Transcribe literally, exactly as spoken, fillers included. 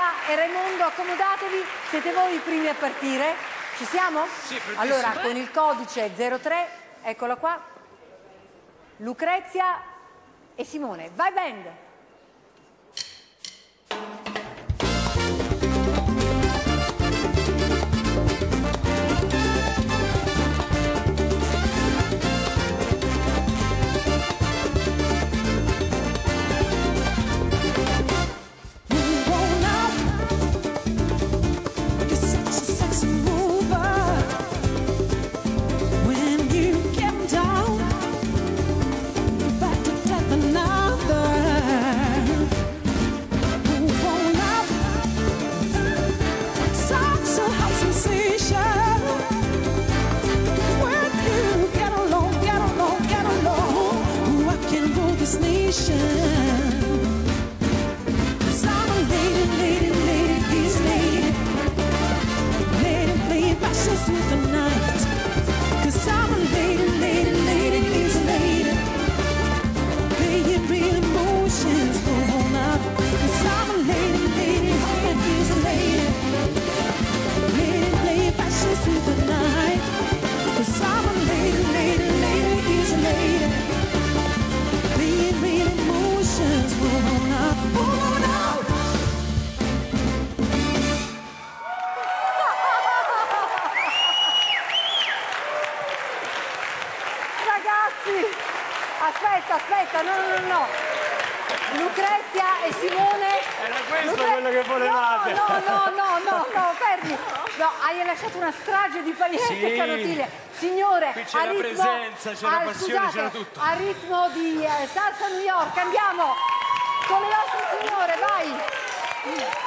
E Raimondo, accomodatevi, siete voi i primi a partire. Ci siamo? Sì, allora, con il codice zero tre, eccola qua, Lucrezia e Simone. Vai band! Aspetta, aspetta, no, no, no, no. Lucrezia e Simone. Era questo Lucre... quello che volevate. No, no, no, no, no, no, fermi. No, hai lasciato una strage di pagliette sì. e canottiglie. Signore, qui c'era presenza, c'era passione, c'era tutto. A ritmo di eh, Salsa New York, andiamo con le nostre signore, vai.